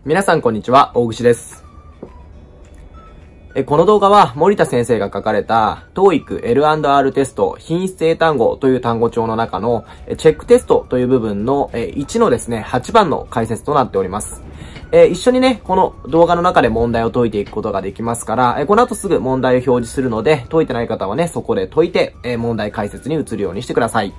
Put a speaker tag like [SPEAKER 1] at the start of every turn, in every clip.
[SPEAKER 1] 皆さんこんにちは、大串です。この動画は森田先生が書かれた TOEIC L&R テスト品質英単語という単語帳の中のチェックテストという部分の1のですね、8番の解説となっております。一緒にね、この動画の中で問題を解いていくことができますから、この後すぐ問題を表示するので、解いてない方はね、そこで解いて問題解説に移るようにしてください。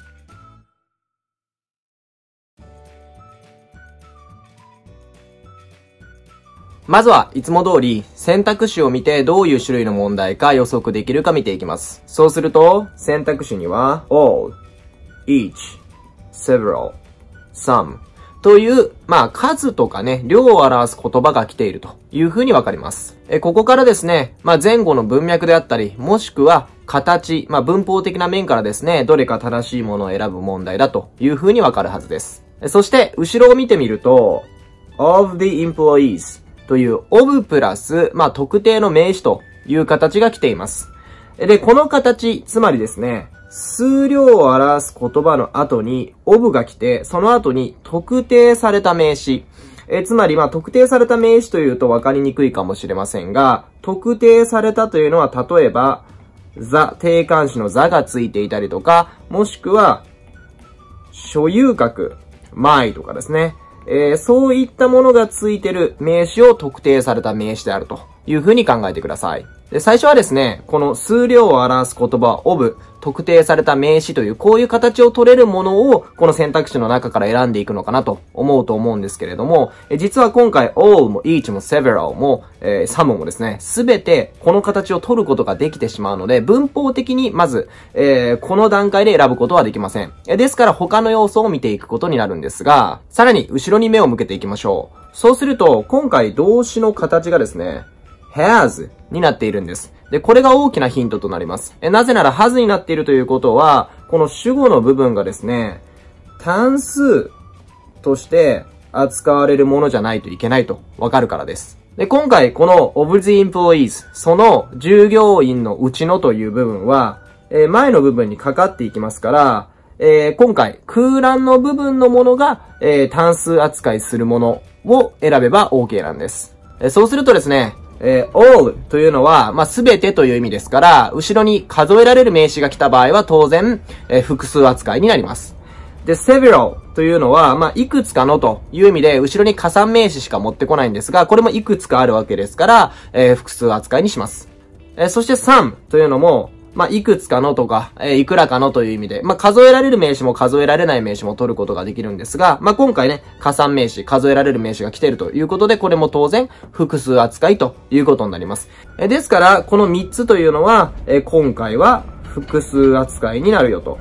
[SPEAKER 1] まずはいつも通り選択肢を見てどういう種類の問題か予測できるか見ていきます。そうすると選択肢には all, each, several, some という、数とかね、量を表す言葉が来ているというふうにわかります。ここからですね、前後の文脈であったり、もしくは形、文法的な面からですね、どれか正しいものを選ぶ問題だというふうにわかるはずです。そして後ろを見てみると of the employeesという of プラス、特定の名詞という形が来ています。で、この形、つまりですね、数量を表す言葉の後に of が来て、その後に特定された名詞。つまり、特定された名詞というと分かりにくいかもしれませんが、特定されたというのは、例えば、定冠詞の座がついていたりとか、もしくは、所有格、my とかですね。そういったものがついている名詞を特定された名詞であるというふうに考えてください。で、最初はですね、この数量を表す言葉 of 特定された名詞というこういう形を取れるものをこの選択肢の中から選んでいくのかなと思うんですけれども、実は今回 all も each も several も、some もですね、すべてこの形を取ることができてしまうので、文法的にまず、この段階で選ぶことはできません。ですから他の要素を見ていくことになるんですが、さらに後ろに目を向けていきましょう。そうすると今回動詞の形がですね、has になっているんです。で、これが大きなヒントとなります。なぜなら has になっているということは、この主語の部分がですね、単数として扱われるものじゃないといけないとわかるからです。で、今回この of the employees、その従業員のうちのという部分は、前の部分にかかっていきますから、今回空欄の部分のものが、単数扱いするものを選べば OK なんです。そうするとですね、all というのは、すべてという意味ですから、後ろに数えられる名詞が来た場合は当然、複数扱いになります。で、several というのは、いくつかのという意味で、後ろに加算名詞しか持ってこないんですが、これもいくつかあるわけですから、複数扱いにします。そして some というのも、いくつかのとか、いくらかのという意味で、数えられる名詞も数えられない名詞も取ることができるんですが、今回ね、加算名詞、数えられる名詞が来ているということで、これも当然、複数扱いということになります。ですから、この3つというのは、今回は複数扱いになるよと。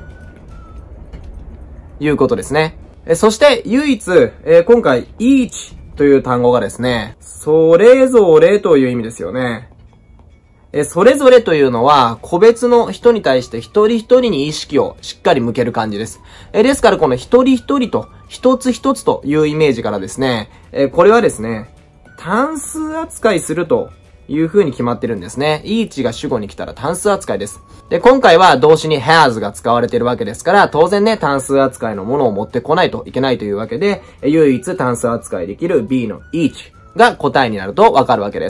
[SPEAKER 1] いうことですね。そして、唯一、今回、each という単語がですね、それぞれという意味ですよね。それぞれというのは、個別の人に対して一人一人に意識をしっかり向ける感じです。ですからこの一人一人と一つ一つというイメージからですね、これはですね、単数扱いするという風に決まってるんですね。each が主語に来たら単数扱いです。で、今回は動詞に has が使われているわけですから、当然ね、単数扱いのものを持ってこないといけないというわけで、唯一単数扱いできる B の each が答えになるとわかるわけです。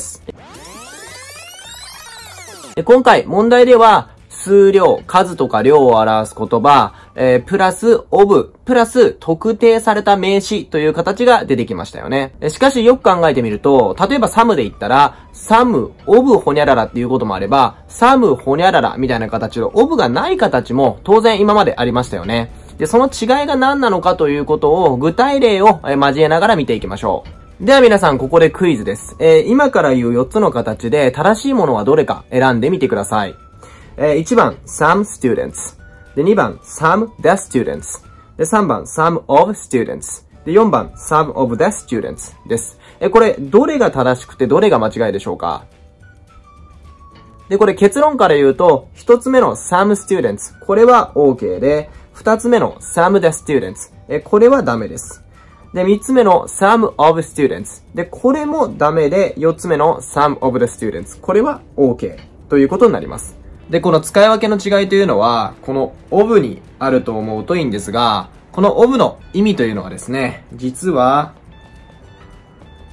[SPEAKER 1] 今回問題では数量、数とか量を表す言葉、プラス of、プラス特定された名詞という形が出てきましたよね。しかしよく考えてみると、例えば some で言ったら、some of ほにゃららっていうこともあれば、some ほにゃららみたいな形の of がない形も当然今までありましたよね。で、その違いが何なのかということを具体例を交えながら見ていきましょう。では皆さんここでクイズです。今から言う4つの形で正しいものはどれか選んでみてください。1番 some students で2番 some the students で3番 some of students で4番 some of the students です。これどれが正しくてどれが間違いでしょうか？でこれ結論から言うと1つ目の some students これは OK で2つ目の some the students これはダメです。で、3つ目の some of students。で、これもダメで、4つ目の some of the students。これは OK ということになります。で、この使い分けの違いというのは、この of にあると思うといいんですが、この of の意味というのはですね、実は、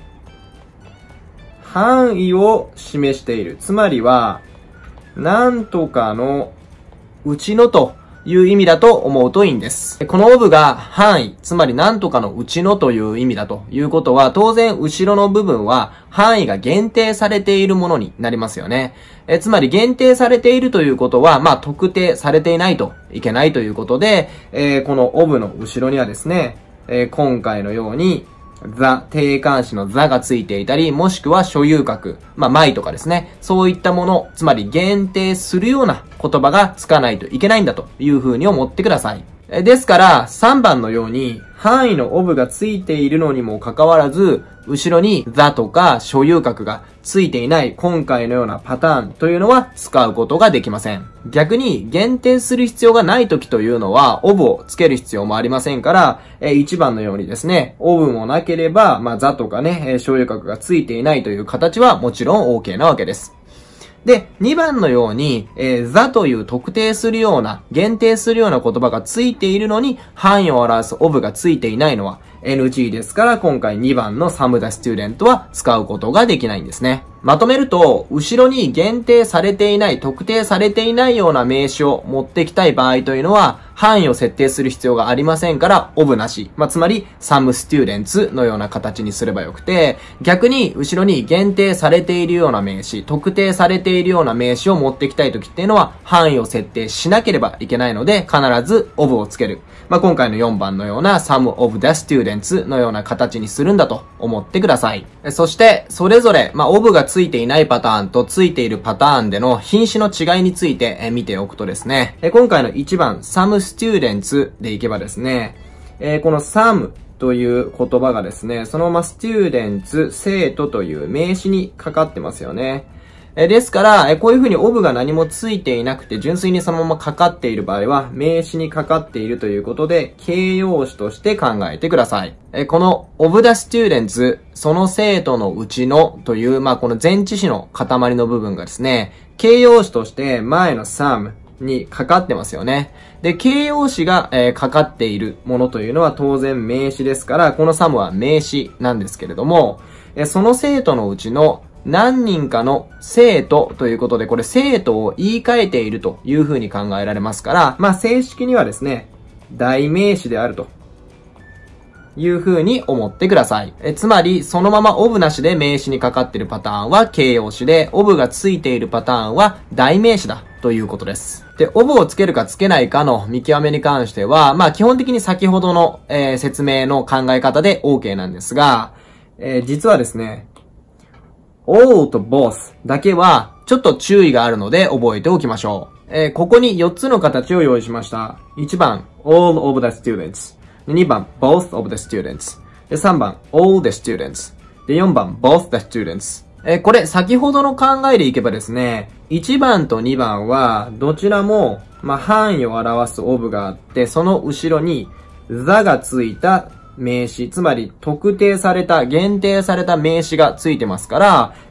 [SPEAKER 1] 範囲を示している。つまりは、なんとかのうちのという意味だと思うといいんです。この of が範囲、つまりなんとかのうちのという意味だということは、当然後ろの部分は範囲が限定されているものになりますよね。つまり限定されているということは、特定されていないといけないということで、この of の後ろにはですね、今回のように、定冠詞のtheがついていたり、もしくは所有格、my とかですね。そういったもの、つまり限定するような言葉がつかないといけないんだという風に思ってください。ですから、3番のように、範囲の of がついているのにもかかわらず、後ろに the とか所有格がついていない今回のようなパターンというのは使うことができません。逆に限定する必要がない時というのは of をつける必要もありませんから、1番のようにですね、of もなければ、the とかね、所有格がついていないという形はもちろん OK なわけです。で、2番のように、the という特定するような、限定するような言葉がついているのに、範囲を表す of がついていないのは NG ですから、今回2番の some the student は使うことができないんですね。まとめると、後ろに限定されていない、特定されていないような名詞を持ってきたい場合というのは、範囲を設定する必要がありませんから、of なし。つまり、some students のような形にすればよくて、逆に、後ろに限定されているような名詞、特定されているような名詞を持ってきたいときっていうのは、範囲を設定しなければいけないので、必ず of をつける。今回の4番のような some of the students のような形にするんだと思ってください。そして、それぞれ、of がついていないパターンとついているパターンでの品詞の違いについて見ておくとですね、今回の1番 some students でいけばですね、この some という言葉がですね、そのまま students 生徒という名詞にかかってますよね。ですから、こういう風に of が何もついていなくて、純粋にそのままかかっている場合は、名詞にかかっているということで、形容詞として考えてください。この of the students、その生徒のうちのという、この前置詞の塊の部分がですね、形容詞として前の some にかかってますよね。で、形容詞が、かかっているものというのは当然名詞ですから、この some は名詞なんですけれども、その生徒のうちの何人かの生徒ということで、これ生徒を言い換えているという風に考えられますから、正式にはですね、代名詞であるという風に思ってください。つまり、そのまま of なしで名詞にかかっているパターンは形容詞で、of がついているパターンは代名詞だということです。で、of をつけるかつけないかの見極めに関しては、基本的に先ほどの、説明の考え方で OK なんですが、実はですね、all と both だけはちょっと注意があるので覚えておきましょう。ここに4つの形を用意しました。1番 all of the students。2番 both of the students。で3番 all the students。で4番 both the students。これ先ほどの考えでいけばですね、1番と2番はどちらも範囲を表す of があって、その後ろに the がついた名詞、つまり特定された、限定された名詞がついてますから、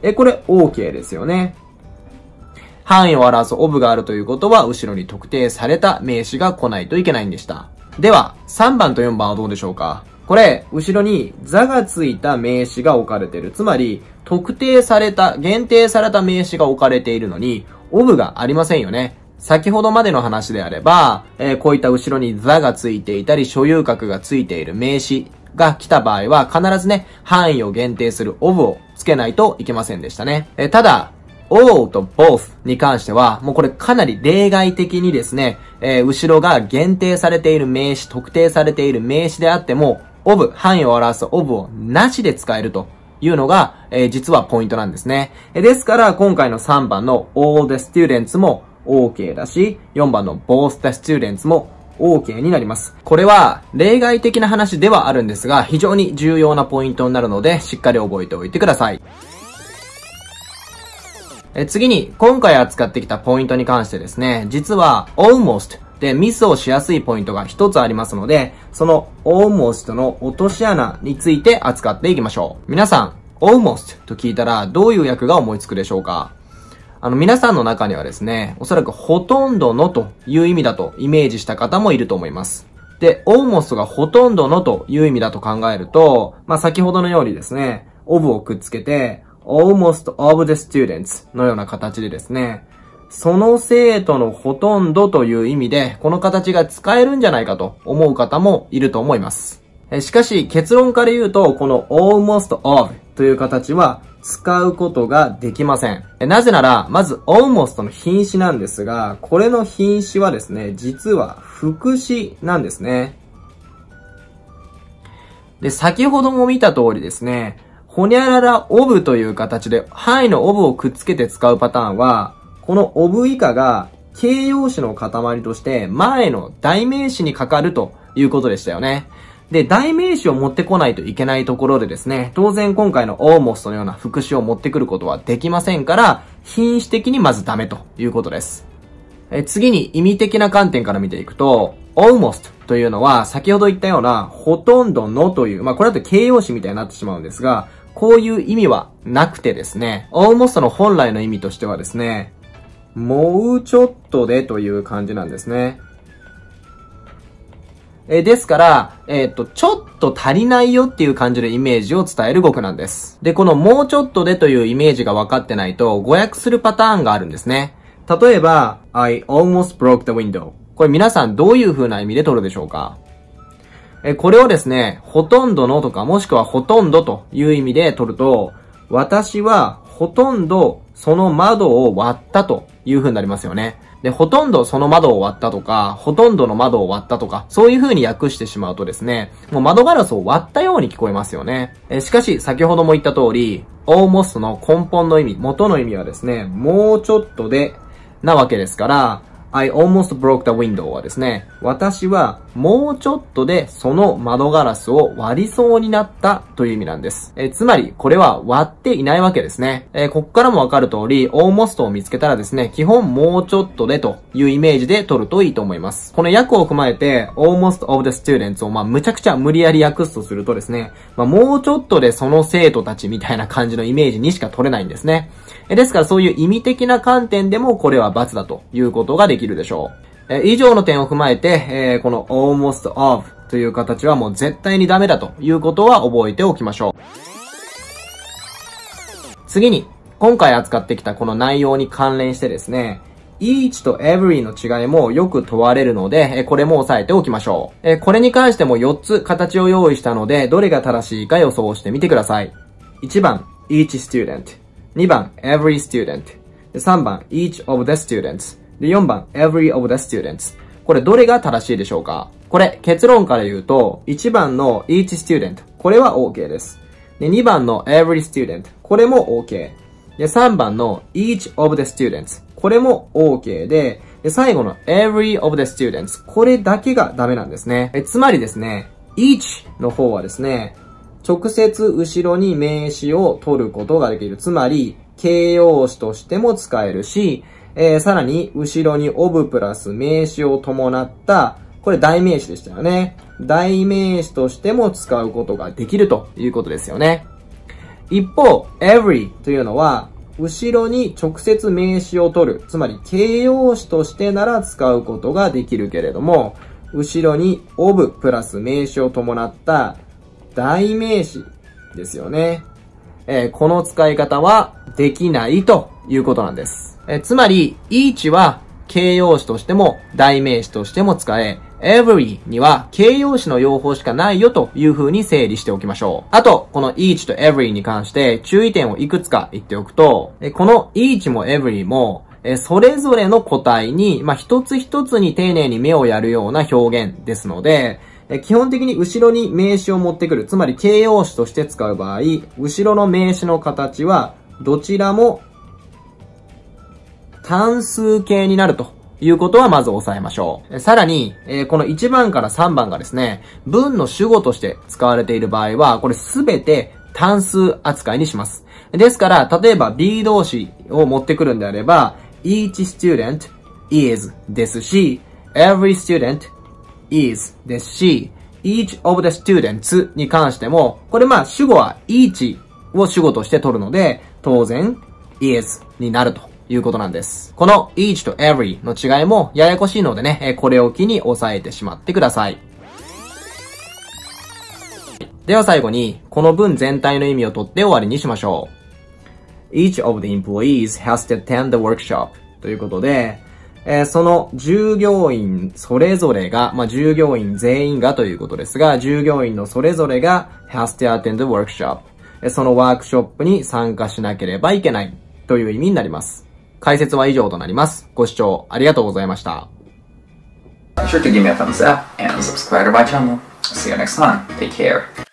[SPEAKER 1] これ OK ですよね。範囲を表す of があるということは、後ろに特定された名詞が来ないといけないんでした。では、3番と4番はどうでしょうか？これ、後ろに the がついた名詞が置かれている。つまり、特定された、限定された名詞が置かれているのに、of がありませんよね。先ほどまでの話であれば、こういった後ろに the がついていたり、所有格がついている名詞が来た場合は、必ずね、範囲を限定する of をつけないといけませんでしたね。ただ、all と both に関しては、もうこれかなり例外的にですね、後ろが限定されている名詞、特定されている名詞であっても、of、範囲を表す of をなしで使えるというのが、実はポイントなんですね。ですから、今回の3番の all the students もOK だし、4番の both the students も OK になります。これは例外的な話ではあるんですが、非常に重要なポイントになるので、しっかり覚えておいてください。次に、今回扱ってきたポイントに関してですね、実は almost でミスをしやすいポイントが一つありますので、その almost の落とし穴について扱っていきましょう。皆さん、almost と聞いたらどういう訳が思いつくでしょうか？皆さんの中にはですね、おそらくほとんどのという意味だとイメージした方もいると思います。で、almost がほとんどのという意味だと考えると、先ほどのようにですね、of をくっつけて、 almost of the students のような形でですね、その生徒のほとんどという意味で、この形が使えるんじゃないかと思う方もいると思います。しかし、結論から言うと、この almost of という形は使うことができません。なぜなら、まず almost の品詞なんですが、これの品詞はですね、実は副詞なんですね。で、先ほども見た通りですね、ほにゃらら of という形で、はいの of をくっつけて使うパターンは、この of 以下が形容詞の塊として前の代名詞にかかるということでしたよね。で、代名詞を持ってこないといけないところでですね、当然今回の almost のような副詞を持ってくることはできませんから、品詞的にまずダメということです。次に意味的な観点から見ていくと、almost というのは先ほど言ったようなほとんどのという、これだと形容詞みたいになってしまうんですが、こういう意味はなくてですね、almost の本来の意味としてはですね、もうちょっとでという感じなんですね。ですから、ちょっと足りないよっていう感じのイメージを伝える語句なんです。で、このもうちょっとでというイメージが分かってないと誤訳するパターンがあるんですね。例えば、I almost broke the window。これ皆さんどういう風な意味で取るでしょうか？これをですね、ほとんどのとかもしくはほとんどという意味で取ると、私はほとんどその窓を割ったという風になりますよね。で、ほとんどその窓を割ったとか、ほとんどの窓を割ったとか、そういう風に訳してしまうとですね、もう窓ガラスを割ったように聞こえますよね。しかし、先ほども言った通り、almost の根本の意味、元の意味はですね、もうちょっとで、なわけですから、I almost broke the window はですね、私はもうちょっとでその窓ガラスを割りそうになったという意味なんです。つまり、これは割っていないわけですね。ここからもわかる通り、almost を見つけたらですね、基本もうちょっとでというイメージで取るといいと思います。この訳を踏まえて、almost of the students をむちゃくちゃ無理やり訳すとするとですね、もうちょっとでその生徒たちみたいな感じのイメージにしか取れないんですね。ですからそういう意味的な観点でもこれは×だということができるでしょう。以上の点を踏まえて、この almost of という形はもう絶対にダメだということは覚えておきましょう。次に、今回扱ってきたこの内容に関連してですね、each と every の違いもよく問われるので、これも押さえておきましょう。これに関しても4つ形を用意したので、どれが正しいか予想してみてください。1番、each student。2番、every student。3番、each of the students。で、4番、every of the students。これどれが正しいでしょうか？これ結論から言うと、1番の each student。これは OK です。で、2番の every student。これも OK。で、3番の each of the students。これも OK で、最後の every of the students。これだけがダメなんですね。つまりですね、each の方はですね、直接後ろに名詞を取ることができる。つまり、形容詞としても使えるし、さらに、後ろに of プラス名詞を伴った、これ代名詞でしたよね。代名詞としても使うことができるということですよね。一方、every というのは、後ろに直接名詞を取る。つまり、形容詞としてなら使うことができるけれども、後ろに of プラス名詞を伴った代名詞ですよね。この使い方はできないということなんです。つまり、each は形容詞としても代名詞としても使え、every には形容詞の用法しかないよという風に整理しておきましょう。あと、この each と every に関して注意点をいくつか言っておくと、この each も every もそれぞれの個体に、一つ一つに丁寧に目をやるような表現ですので、基本的に後ろに名詞を持ってくる。つまり形容詞として使う場合、後ろの名詞の形はどちらも単数形になるということはまず押さえましょう。さらに、この1番から3番がですね、文の主語として使われている場合は、これすべて単数扱いにします。ですから、例えば B 動詞を持ってくるんであれば、each student is ですし、every student is ですし、each of the students に関しても、これ主語は each を主語として取るので、当然 is になるということなんです。この each と every の違いもややこしいのでね、これを機に押さえてしまってください。では最後に、この文全体の意味を取って終わりにしましょ Each of the employees has to attend the workshop. ということで、その従業員それぞれが、従業員全員がということですが、従業員のそれぞれが has to attend the workshop。そのワークショップに参加しなければいけないという意味になります。解説は以上となります。ご視聴ありがとうございました。
[SPEAKER 2] Be sure to give me a thumbs up and subscribe to my channel. See you next time. Take care.